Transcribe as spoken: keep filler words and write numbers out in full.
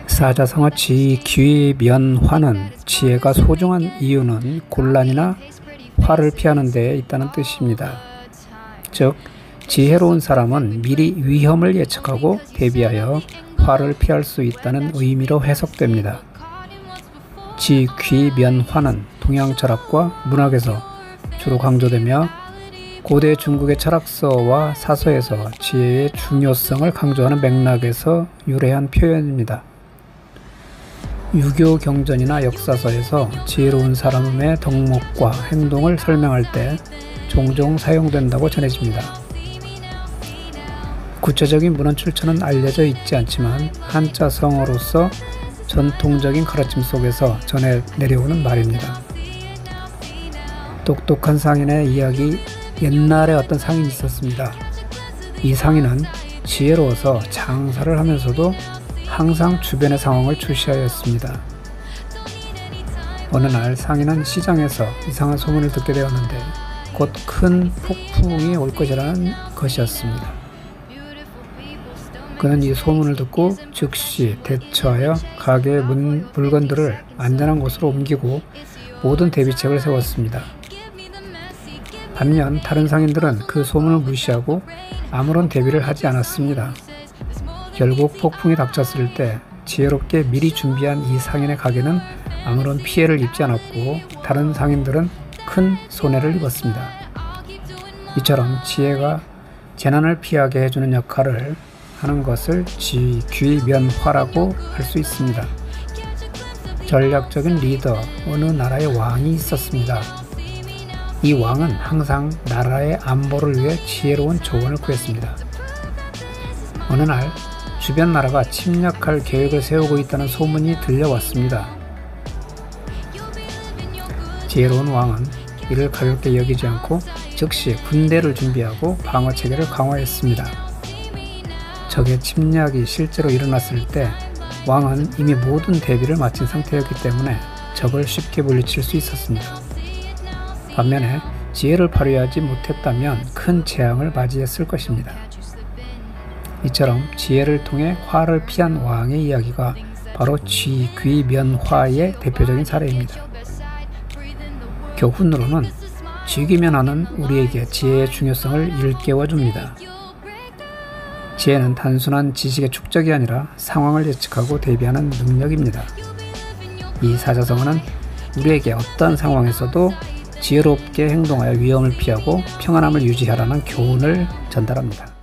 사자성어 지귀면화는 지혜가 소중한 이유는 곤란이나 화를 피하는 데에 있다는 뜻입니다. 즉, 지혜로운 사람은 미리 위험을 예측하고 대비하여 화를 피할 수 있다는 의미로 해석됩니다. 지귀면화는 동양 철학과 문학에서 주로 강조되며 고대 중국의 철학서와 사서에서 지혜의 중요성을 강조하는 맥락에서 유래한 표현입니다. 유교 경전이나 역사서에서 지혜로운 사람의 덕목과 행동을 설명할 때 종종 사용된다고 전해집니다. 구체적인 문헌 출처는 알려져 있지 않지만 한자 성어로서 전통적인 가르침 속에서 전해 내려오는 말입니다. 똑똑한 상인의 이야기. 옛날에 어떤 상인이 있었습니다. 이 상인은 지혜로워서 장사를 하면서도 항상 주변의 상황을 주시하였습니다. 어느 날 상인은 시장에서 이상한 소문을 듣게 되었는데 곧 큰 폭풍이 올 것이라는 것이었습니다. 그는 이 소문을 듣고 즉시 대처하여 가게의 문, 물건들을 안전한 곳으로 옮기고 모든 대비책을 세웠습니다. 반면 다른 상인들은 그 소문을 무시하고 아무런 대비를 하지 않았습니다. 결국 폭풍이 닥쳤을 때 지혜롭게 미리 준비한 이 상인의 가게는 아무런 피해를 입지 않았고 다른 상인들은 큰 손해를 입었습니다. 이처럼 지혜가 재난을 피하게 해주는 역할을 하는 것을 지귀면화라고 할 수 있습니다. 전략적인 리더, 어느 나라의 왕이 있었습니다. 이 왕은 항상 나라의 안보를 위해 지혜로운 조언을 구했습니다. 어느 날 주변 나라가 침략할 계획을 세우고 있다는 소문이 들려왔습니다. 지혜로운 왕은 이를 가볍게 여기지 않고 즉시 군대를 준비하고 방어체계를 강화했습니다. 적의 침략이 실제로 일어났을 때 왕은 이미 모든 대비를 마친 상태였기 때문에 적을 쉽게 물리칠 수 있었습니다. 반면에 지혜를 발휘하지 못했다면 큰 재앙을 맞이했을 것입니다. 이처럼 지혜를 통해 화를 피한 왕의 이야기가 바로 지귀면화의 대표적인 사례입니다. 교훈으로는 지귀면화는 우리에게 지혜의 중요성을 일깨워줍니다. 지혜는 단순한 지식의 축적이 아니라 상황을 예측하고 대비하는 능력입니다. 이 사자성어는 우리에게 어떤 상황에서도 지혜롭게 행동하여 위험을 피하고 평안함을 유지하라는 교훈을 전달합니다.